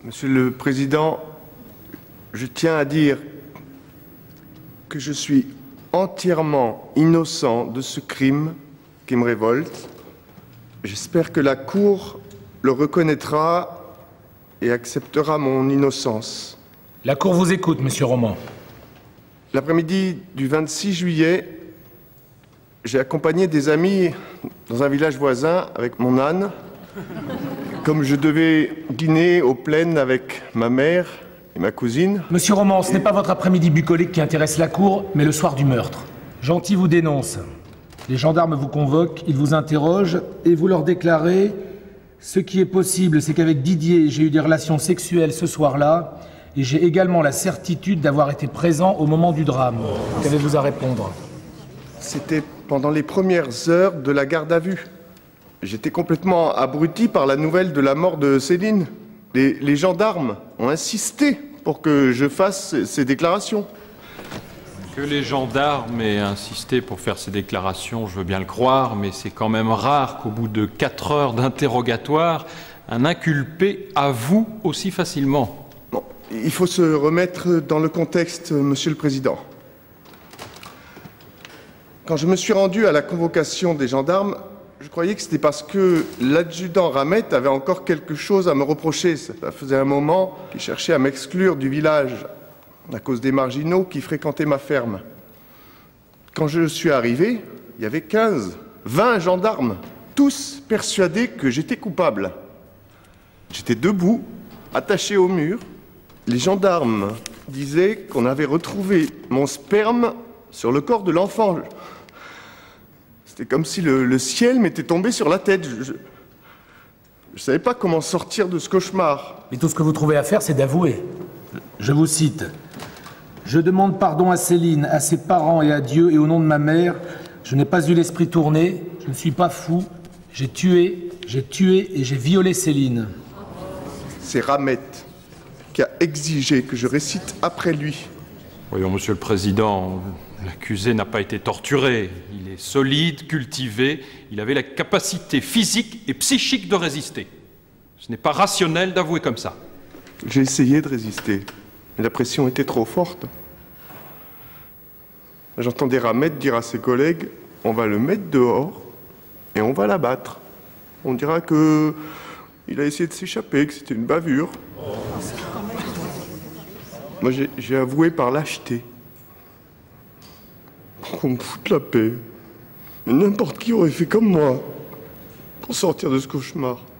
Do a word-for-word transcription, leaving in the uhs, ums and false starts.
Monsieur le Président, je tiens à dire que je suis entièrement innocent de ce crime qui me révolte. J'espère que la Cour le reconnaîtra et acceptera mon innocence. La Cour vous écoute, Monsieur Roman. L'après-midi du vingt-six juillet, j'ai accompagné des amis dans un village voisin avec mon âne. Comme je devais dîner aux plaines avec ma mère et ma cousine... Monsieur Roman, ce n'est pas votre après-midi bucolique qui intéresse la Cour, mais le soir du meurtre. Gentil vous dénonce. Les gendarmes vous convoquent, ils vous interrogent et vous leur déclarez « Ce qui est possible, c'est qu'avec Didier, j'ai eu des relations sexuelles ce soir-là et j'ai également la certitude d'avoir été présent au moment du drame. » Qu'avez-vous à répondre? C'était pendant les premières heures de la garde à vue. J'étais complètement abruti par la nouvelle de la mort de Céline. Les, les gendarmes ont insisté pour que je fasse ces déclarations. Que les gendarmes aient insisté pour faire ces déclarations, je veux bien le croire, mais c'est quand même rare qu'au bout de quatre heures d'interrogatoire, un inculpé avoue aussi facilement. Bon, il faut se remettre dans le contexte, Monsieur le Président. Quand je me suis rendu à la convocation des gendarmes, je croyais que c'était parce que l'adjudant Ramette avait encore quelque chose à me reprocher. Ça faisait un moment qu'il cherchait à m'exclure du village à cause des marginaux qui fréquentaient ma ferme. Quand je suis arrivé, il y avait quinze, vingt gendarmes, tous persuadés que j'étais coupable. J'étais debout, attaché au mur. Les gendarmes disaient qu'on avait retrouvé mon sperme sur le corps de l'enfant. C'était comme si le, le ciel m'était tombé sur la tête. Je ne savais pas comment sortir de ce cauchemar. Mais tout ce que vous trouvez à faire, c'est d'avouer. Je vous cite. « Je demande pardon à Céline, à ses parents et à Dieu, et au nom de ma mère, je n'ai pas eu l'esprit tourné, je ne suis pas fou, j'ai tué, j'ai tué et j'ai violé Céline. » C'est Ramette qui a exigé que je récite après lui. Voyons, Monsieur le Président, l'accusé n'a pas été torturé. Il est solide, cultivé, il avait la capacité physique et psychique de résister. Ce n'est pas rationnel d'avouer comme ça. J'ai essayé de résister, mais la pression était trop forte. J'entendais Ramette dire à ses collègues « On va le mettre dehors et on va l'abattre. On dira que il a essayé de s'échapper, que c'était une bavure. » Moi, j'ai avoué par lâcheté. Pour qu'on me foute la paix. Mais n'importe qui aurait fait comme moi pour sortir de ce cauchemar.